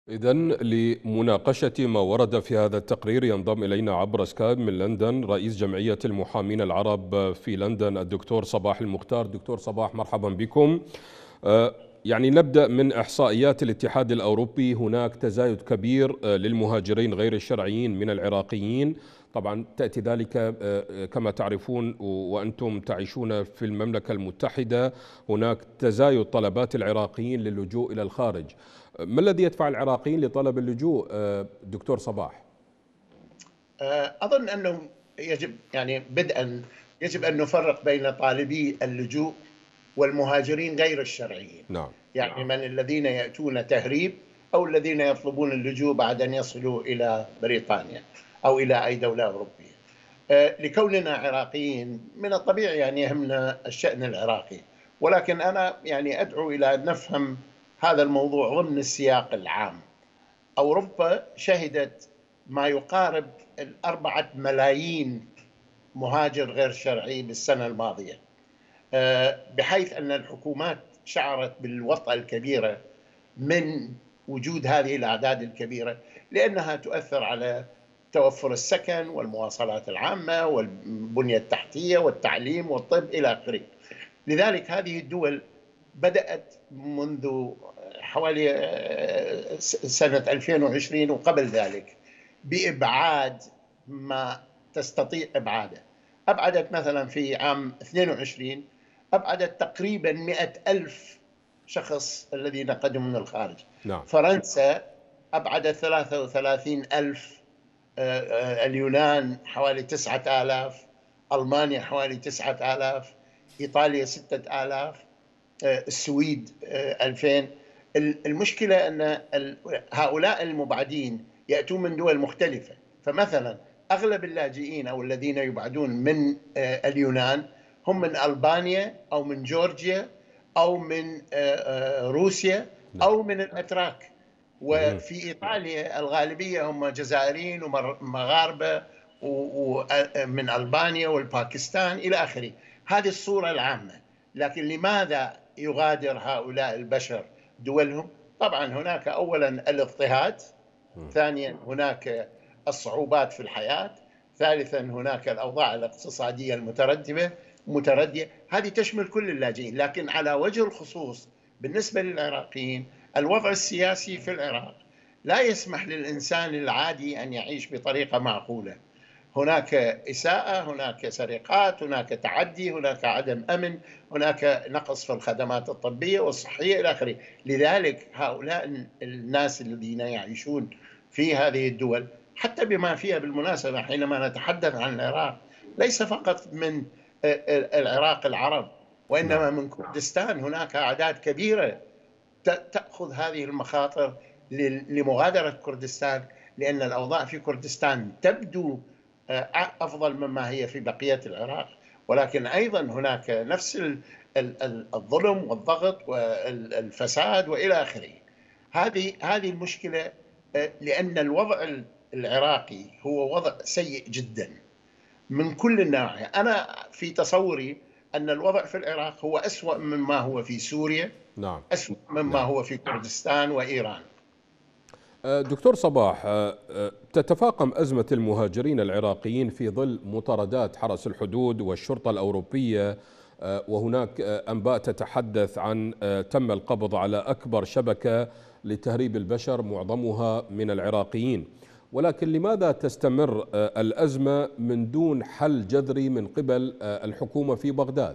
إذن لمناقشة ما ورد في هذا التقرير ينضم إلينا عبر سكايب من لندن رئيس جمعية المحامين العرب في لندن الدكتور صباح المختار. دكتور صباح، مرحبا بكم. يعني نبدأ من إحصائيات الاتحاد الأوروبي. هناك تزايد كبير للمهاجرين غير الشرعيين من العراقيين. طبعا تأتي ذلك كما تعرفون وأنتم تعيشون في المملكة المتحدة، هناك تزايد طلبات العراقيين للجوء إلى الخارج. ما الذي يدفع العراقيين لطلب اللجوء دكتور صباح؟ أظن أنه بدءا يجب أن نفرق بين طالبي اللجوء والمهاجرين غير الشرعيين. نعم. يعني من الذين يأتون تهريب أو الذين يطلبون اللجوء بعد أن يصلوا إلى بريطانيا أو إلى أي دولة أوروبية. لكوننا عراقيين من الطبيعي أن يهمنا الشأن العراقي، ولكن أنا أدعو إلى أن نفهم هذا الموضوع ضمن السياق العام. أوروبا شهدت ما يقارب 4 ملايين مهاجر غير شرعي بالسنة الماضية، بحيث أن الحكومات شعرت بالوطأة الكبيرة من وجود هذه الأعداد الكبيرة، لأنها تؤثر على توفر السكن والمواصلات العامة والبنية التحتية والتعليم والطب إلى آخره. لذلك هذه الدول بدأت منذ حوالي سنة 2020 وقبل ذلك بإبعاد ما تستطيع إبعاده. أبعدت مثلا في عام 22 أبعدت تقريبا 100,000 شخص الذين قدموا من الخارج. نعم. فرنسا أبعدت 33,000، اليونان حوالي 9,000، ألمانيا حوالي 9,000، إيطاليا 6,000، السويد 2000. المشكلة أن هؤلاء المبعدين يأتون من دول مختلفة. فمثلا أغلب اللاجئين أو الذين يبعدون من اليونان هم من ألبانيا أو من جورجيا أو من روسيا أو من الأتراك. وفي إيطاليا الغالبية هم جزائريين ومغاربة ومن ألبانيا والباكستان إلى آخره. هذه الصورة العامة. لكن لماذا يغادر هؤلاء البشر دولهم؟ طبعا هناك أولا الاضطهاد، ثانيا هناك الصعوبات في الحياة، ثالثا هناك الأوضاع الاقتصادية متردية. هذه تشمل كل اللاجئين. لكن على وجه الخصوص بالنسبة للعراقيين، الوضع السياسي في العراق لا يسمح للإنسان العادي أن يعيش بطريقة معقولة. هناك إساءة، هناك سرقات، هناك تعدي، هناك عدم أمن، هناك نقص في الخدمات الطبية والصحية إلى آخره. لذلك هؤلاء الناس الذين يعيشون في هذه الدول، حتى بما فيها بالمناسبة حينما نتحدث عن العراق، ليس فقط من العراق العرب، وإنما نعم. من كردستان هناك أعداد كبيرة تأخذ هذه المخاطر لمغادرة كردستان، لأن الأوضاع في كردستان تبدو أفضل مما هي في بقية العراق. ولكن أيضا هناك نفس الظلم والضغط والفساد وإلى آخره. هذه المشكلة، لأن الوضع العراقي هو وضع سيء جدا من كل النواحي. أنا في تصوري أن الوضع في العراق هو أسوأ مما هو في سوريا، نعم. أسوأ مما نعم. هو في كردستان وإيران. دكتور صباح، تتفاقم أزمة المهاجرين العراقيين في ظل مطاردات حرس الحدود والشرطة الأوروبية، وهناك أنباء تتحدث عن تم القبض على أكبر شبكة لتهريب البشر معظمها من العراقيين. ولكن لماذا تستمر الأزمة من دون حل جذري من قبل الحكومة في بغداد؟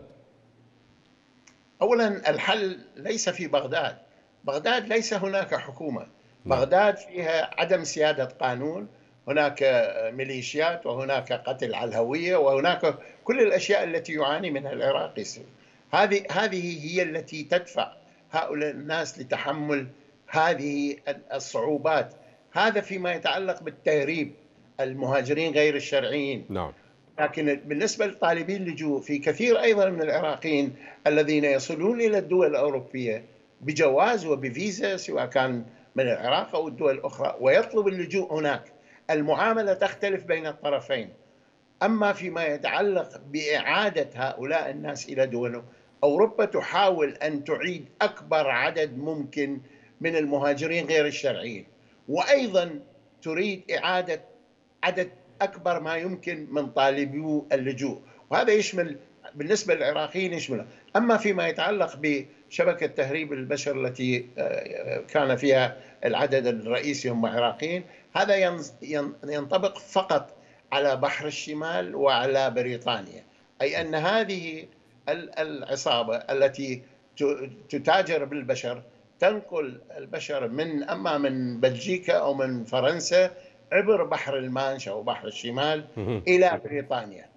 أولا الحل ليس في بغداد. بغداد ليس هناك حكومة. نعم. بغداد فيها عدم سيادة قانون، هناك ميليشيات وهناك قتل على الهوية وهناك كل الأشياء التي يعاني منها العراق. هذه هي التي تدفع هؤلاء الناس لتحمل هذه الصعوبات. هذا فيما يتعلق بالتهريب، المهاجرين غير الشرعيين. نعم. لكن بالنسبة لطالبي اللجوء، في كثير أيضا من العراقيين الذين يصلون إلى الدول الأوروبية بجواز وبفيزا، سواء كان من العراق أو الدول الأخرى، ويطلب اللجوء هناك. المعاملة تختلف بين الطرفين. أما فيما يتعلق بإعادة هؤلاء الناس إلى دولهم، أوروبا تحاول أن تعيد أكبر عدد ممكن من المهاجرين غير الشرعيين. وأيضا تريد إعادة عدد أكبر ما يمكن من طالبو اللجوء، وهذا يشمل بالنسبة للعراقيين يشمل. أما فيما يتعلق بشبكة تهريب البشر التي كان فيها العدد الرئيسي هم عراقيين، هذا ينطبق فقط على بحر الشمال وعلى بريطانيا، أي أن هذه العصابة التي تتاجر بالبشر تنقل البشر أما من بلجيكا أو من فرنسا عبر بحر المانش أو بحر الشمال إلى بريطانيا.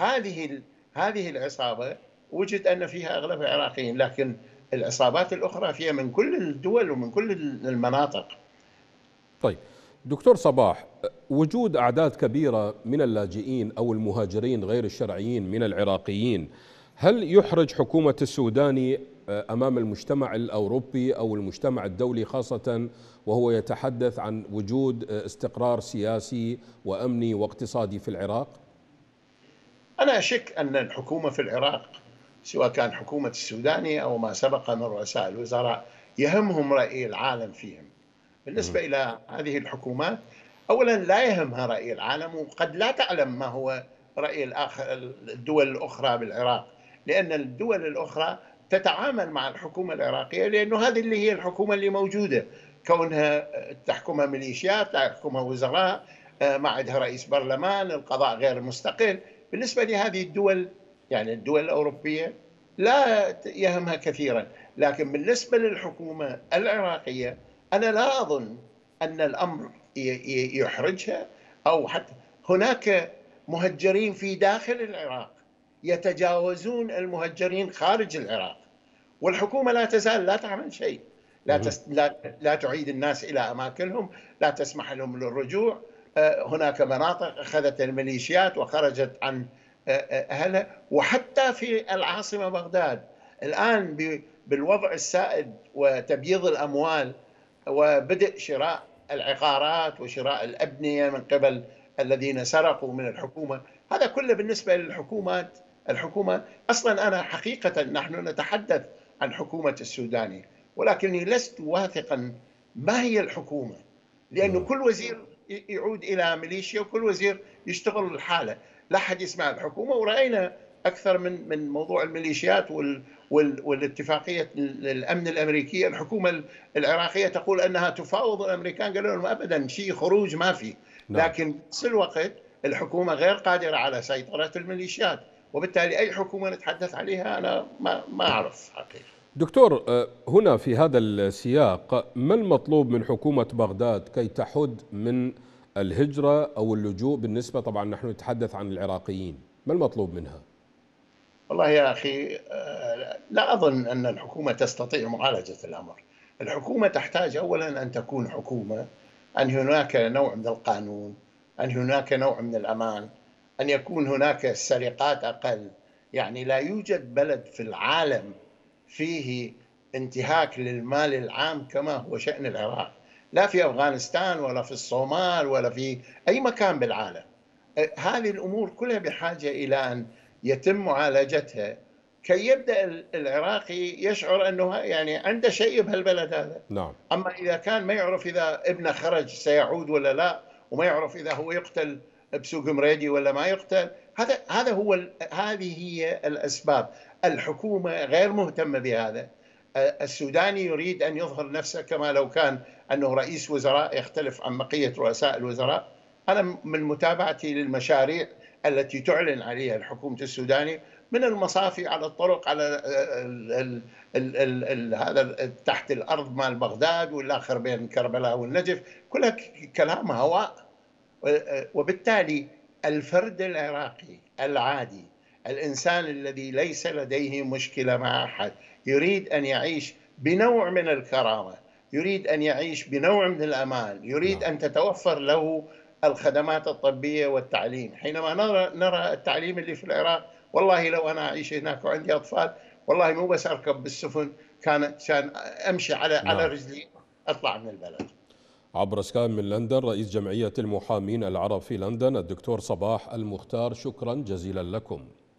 هذه العصابة وجد أن فيها أغلبها عراقيين، لكن العصابات الأخرى فيها من كل الدول ومن كل المناطق. طيب دكتور صباح، وجود أعداد كبيرة من اللاجئين أو المهاجرين غير الشرعيين من العراقيين، هل يحرج حكومة السوداني أمام المجتمع الأوروبي أو المجتمع الدولي، خاصة وهو يتحدث عن وجود استقرار سياسي وأمني واقتصادي في العراق؟ أنا أشك أن الحكومة في العراق، سواء كان حكومة السوداني أو ما سبق من رؤساء الوزراء، يهمهم رأي العالم فيهم. بالنسبة إلى هذه الحكومات، أولا لا يهمها رأي العالم، وقد لا تعلم ما هو رأي الدول الأخرى بالعراق، لأن الدول الأخرى تتعامل مع الحكومة العراقية لأنه هذه اللي هي الحكومة اللي موجودة، كونها تحكمها ميليشيات، تحكمها وزراء، ما عندها رئيس برلمان، القضاء غير مستقل. بالنسبة لهذه الدول، يعني الدول الأوروبية، لا يهمها كثيرا. لكن بالنسبة للحكومة العراقية، أنا لا أظن أن الأمر يحرجها، أو حتى هناك مهجرين في داخل العراق يتجاوزون المهجرين خارج العراق، والحكومة لا تزال لا تعمل شيء، لا تعيد الناس إلى أماكنهم، لا تسمح لهم للرجوع. هناك مناطق أخذت الميليشيات وخرجت عن أهلها، وحتى في العاصمة بغداد الآن بالوضع السائد وتبييض الأموال وبدء شراء العقارات وشراء الأبنية من قبل الذين سرقوا من الحكومة، هذا كله بالنسبة للحكومات. الحكومة أصلا أنا حقيقة نحن نتحدث عن حكومة السوداني، ولكني لست واثقا ما هي الحكومة، لأنه كل وزير يعود إلى ميليشيا وكل وزير يشتغل الحالة، لا حد يسمع الحكومة. ورأينا أكثر من موضوع الميليشيات والاتفاقية الأمن الأمريكية، الحكومة العراقية تقول أنها تفاوض الأمريكان، قالوا لهم أبدا شيء خروج ما في. لكن في الوقت الحكومة غير قادرة على سيطرة الميليشيات، وبالتالي أي حكومة نتحدث عليها أنا ما أعرف حقيقة. دكتور، هنا في هذا السياق ما المطلوب من حكومة بغداد كي تحد من الهجرة أو اللجوء؟ بالنسبة طبعا نحن نتحدث عن العراقيين، ما المطلوب منها؟ والله يا أخي، لا أظن أن الحكومة تستطيع معالجة الأمر. الحكومة تحتاج أولا أن تكون حكومة، أن هناك نوع من القانون، أن هناك نوع من الأمان، أن يكون هناك سرقات أقل. يعني لا يوجد بلد في العالم فيه انتهاك للمال العام كما هو شأن العراق، لا في أفغانستان ولا في الصومال ولا في أي مكان بالعالم. هذه الأمور كلها بحاجة إلى أن يتم معالجتها كي يبدأ العراقي يشعر أنه يعني عنده شيء بهالبلد هذا. نعم. أما إذا كان ما يعرف إذا ابنه خرج سيعود ولا لا، وما يعرف إذا هو يقتل بسوق مريدي ولا ما يقتل، هذه هي الأسباب. الحكومة غير مهتمة بهذا. السوداني يريد أن يظهر نفسه كما لو كان أنه رئيس وزراء يختلف عن بقية رؤساء الوزراء. أنا من متابعتي للمشاريع التي تعلن عليها الحكومة السوداني، من المصافي على الطرق، على هذا تحت الأرض مال بغداد والآخر بين كربلاء والنجف، كلها كلام هواء. وبالتالي الفرد العراقي العادي، الإنسان الذي ليس لديه مشكلة مع أحد، يريد أن يعيش بنوع من الكرامة، يريد أن يعيش بنوع من الأمان، يريد أن تتوفر له الخدمات الطبية والتعليم. حينما نرى التعليم اللي في العراق، والله لو أنا أعيش هناك وعندي أطفال، والله مو بس أركب بالسفن، كان أمشي على رجلي أطلع من البلد. عبر سكايب من لندن رئيس جمعية المحامين العرب في لندن الدكتور صباح المختار، شكرا جزيلا لكم.